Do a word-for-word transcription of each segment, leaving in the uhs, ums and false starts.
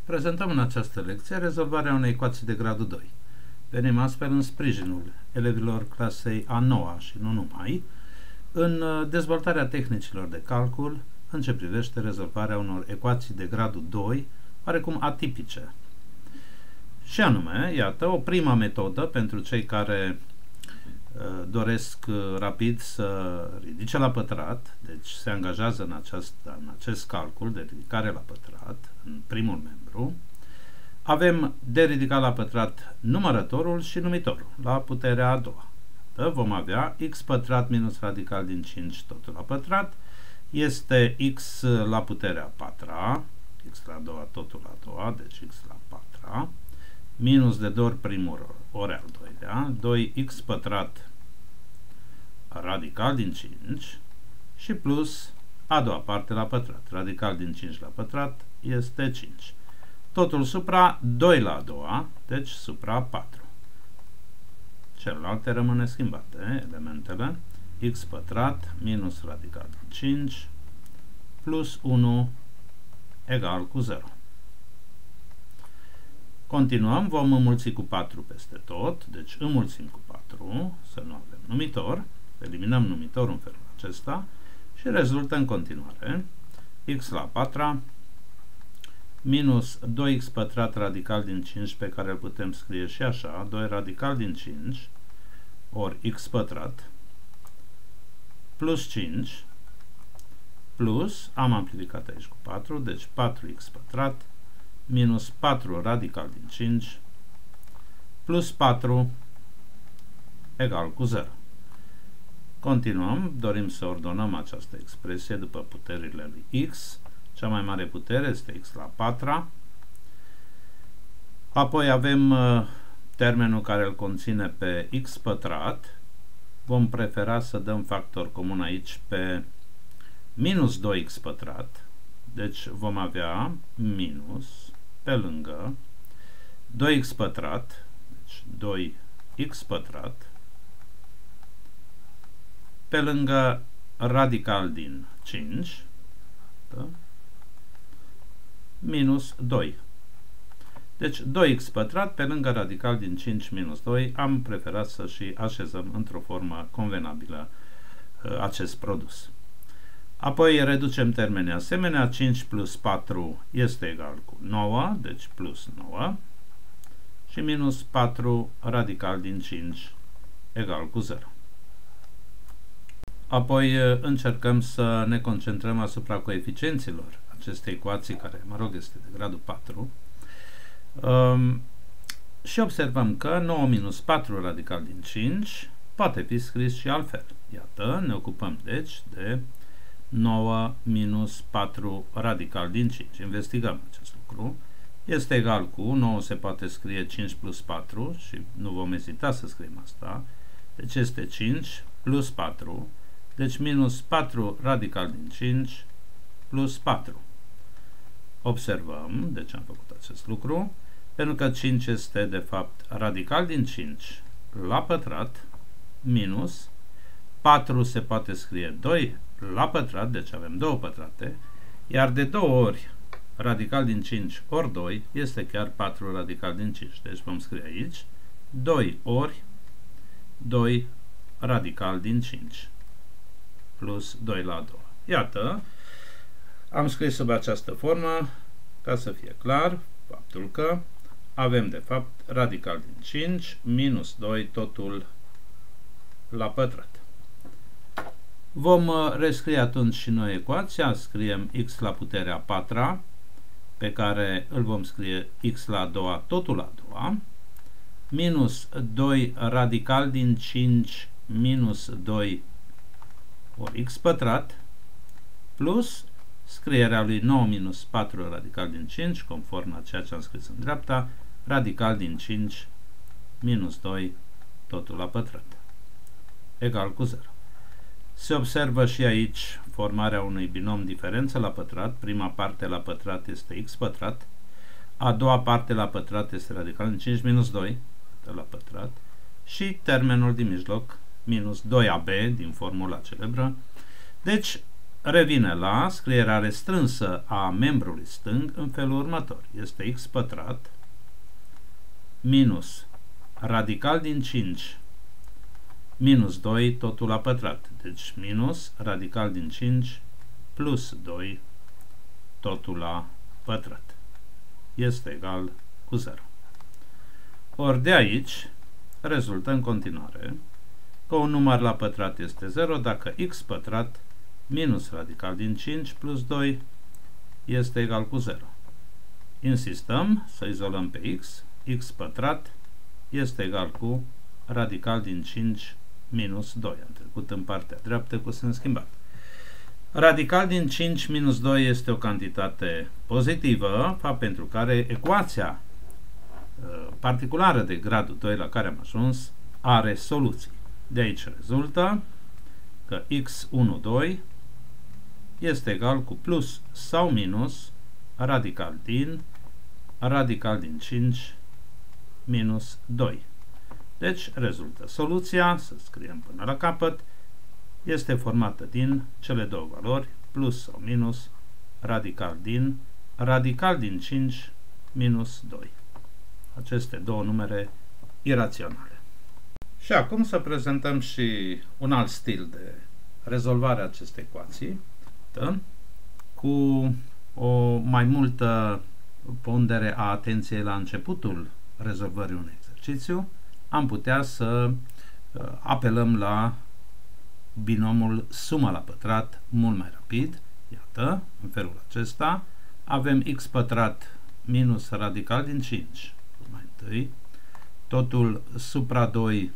Prezentăm în această lecție rezolvarea unei ecuații de gradul doi. Venim astfel în sprijinul elevilor clasei a noua și nu numai, în dezvoltarea tehnicilor de calcul în ce privește rezolvarea unor ecuații de gradul doi, oarecum atipice. Și anume, iată, o prima metodă pentru cei care uh, doresc uh, rapid să ridice la pătrat, deci se angajează în, această, în acest calcul de ridicare la pătrat, în primul membru. Avem de ridicat la pătrat numărătorul și numitorul, la puterea a doua. Iată, vom avea x pătrat minus radical din cinci totul la pătrat, este x la puterea a patra, x la a doua totul la a doua, deci x la patra, minus de două ori primul ori al doilea, doi x pătrat radical din cinci și plus a doua parte la pătrat. Radical din cinci la pătrat este cinci. Totul supra doi la a doua, deci supra patru. Celelalte rămâne schimbate, elementele x pătrat minus radical din cinci plus unu egal cu zero. Continuăm, vom înmulți cu patru peste tot, deci înmulțim cu patru, să nu avem numitor, eliminăm numitorul în felul acesta și rezultă în continuare x la patra minus doi x pătrat radical din cinci, pe care îl putem scrie și așa, doi radical din cinci ori x pătrat plus cinci plus, am amplificat aici cu patru, deci patru x pătrat minus patru radical din cinci plus patru egal cu zero. Continuăm, dorim să ordonăm această expresie după puterile lui x. Cea mai mare putere este x la patra. Apoi avem uh, termenul care îl conține pe x pătrat. Vom prefera să dăm factor comun aici pe minus doi x pătrat. Deci vom avea minus pe lângă doi x pătrat, deci doi x pătrat, pe lângă radical din cinci, da? Minus doi. Deci doi x pătrat pe lângă radical din cinci minus doi, am preferat să și așezăm într-o formă convenabilă uh, acest produs. Apoi reducem termenii asemenea, cinci plus patru este egal cu nouă, deci plus nouă, și minus patru radical din cinci egal cu zero. Apoi încercăm să ne concentrăm asupra coeficienților acestei ecuații, care, mă rog, este de gradul patru. Um, și observăm că nouă minus patru radical din cinci poate fi scris și altfel. Iată, ne ocupăm deci de nouă minus patru radical din cinci. Investigăm acest lucru. Este egal cu, nouă se poate scrie cinci plus patru și nu vom ezita să scriem asta. Deci este cinci plus patru, deci minus patru radical din cinci plus patru. Observăm, deci am făcut acest lucru, pentru că cinci este de fapt radical din cinci la pătrat minus patru se poate scrie doi la pătrat, deci avem două pătrate, iar de două ori radical din cinci ori doi este chiar patru radical din cinci. Deci vom scrie aici doi ori doi radical din cinci plus doi la doi. Iată, am scris sub această formă ca să fie clar faptul că avem de fapt radical din cinci minus doi totul la pătrat. Vom rescrie atunci și noi ecuația, scriem x la puterea a patra, pe care îl vom scrie x la a doua totul la a doua, minus doi radical din cinci minus doi ori x pătrat, plus scrierea lui nouă minus patru radical din cinci, conform a ceea ce am scris în dreapta, radical din cinci minus doi totul la pătrat, egal cu zero. Se observă și aici formarea unui binom diferență la pătrat. Prima parte la pătrat este x pătrat, a doua parte la pătrat este radical din cinci minus doi la pătrat și termenul din mijloc minus doi a b din formula celebră. Deci revine la scrierea restrânsă a membrului stâng în felul următor. Este x pătrat minus radical din cinci minus doi totul la pătrat. Deci minus radical din cinci plus doi totul la pătrat. Este egal cu zero. Ori de aici rezultă în continuare că un număr la pătrat este zero dacă x pătrat minus radical din cinci plus doi este egal cu zero. Insistăm să izolăm pe x. X pătrat este egal cu radical din cinci minus doi. Am trecut în partea dreaptă cu semn schimbat. Radical din cinci minus doi este o cantitate pozitivă, fapt pentru care ecuația uh, particulară de gradul doi la care am ajuns are soluții. De aici rezultă că x unu doi este egal cu plus sau minus radical din radical din cinci minus doi. Deci rezultă soluția, să scriem până la capăt, este formată din cele două valori, plus sau minus radical din radical din cinci minus doi. Aceste două numere iraționale. Și acum să prezentăm și un alt stil de rezolvare a acestei ecuații, cu o mai multă pondere a atenției la începutul rezolvării unui exercițiu. Am putea să apelăm la binomul suma la pătrat mult mai rapid. Iată, în felul acesta avem x pătrat minus radical din cinci mai întâi, totul supra doi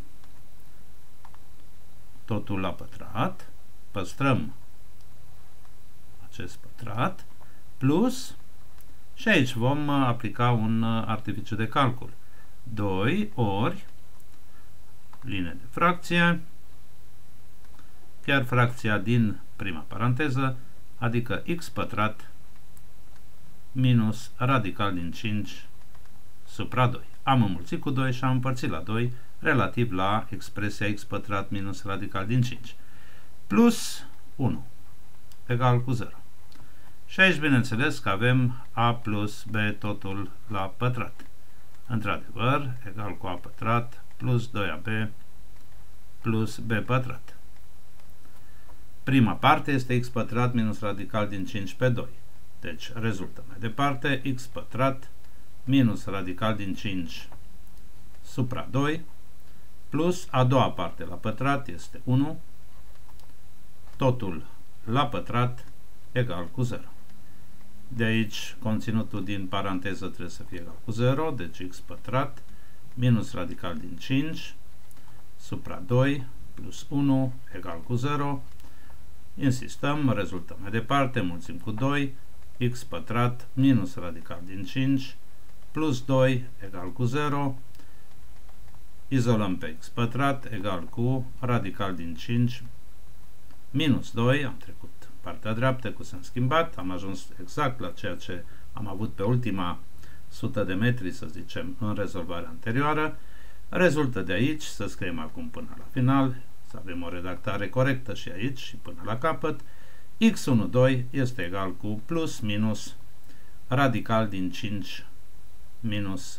totul la pătrat, păstrăm acest pătrat, plus, și aici vom aplica un artificiu de calcul, doi ori linie de fracție, chiar fracția din prima paranteză, adică x pătrat minus radical din cinci supra doi. Am înmulțit cu doi și am împărțit la doi relativ la expresia x pătrat minus radical din cinci. Plus unu egal cu zero. Și aici bineînțeles că avem a plus b totul la pătrat. Într-adevăr, egal cu a pătrat plus doi a b plus b pătrat. Prima parte este x pătrat minus radical din cinci pe doi. Deci rezultă mai departe x pătrat minus radical din cinci supra doi plus a doua parte la pătrat este unu, totul la pătrat egal cu zero. De aici conținutul din paranteză trebuie să fie egal cu zero, deci x pătrat minus radical din cinci supra doi plus unu egal cu zero. Insistăm, rezultă mai departe, mulțim cu doi, x pătrat minus radical din cinci plus doi egal cu zero. Izolăm pe x pătrat egal cu radical din cinci minus doi, am trecut partea dreaptă cu semn schimbat, am ajuns exact la ceea ce am avut pe ultima sută de metri, să zicem, în rezolvarea anterioară. Rezultă de aici, să scriem acum până la final, să avem o redactare corectă și aici și până la capăt, x unu doi este egal cu plus minus radical din cinci minus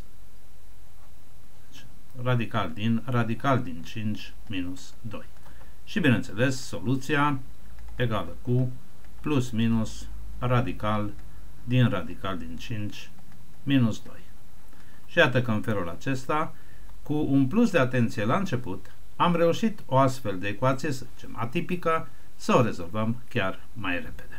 radical din radical din cinci minus doi. Și bineînțeles, soluția egală cu plus minus radical din radical din cinci minus doi. Și iată că în felul acesta, cu un plus de atenție la început, am reușit o astfel de ecuație, să zicem, atipică, să o rezolvăm chiar mai repede.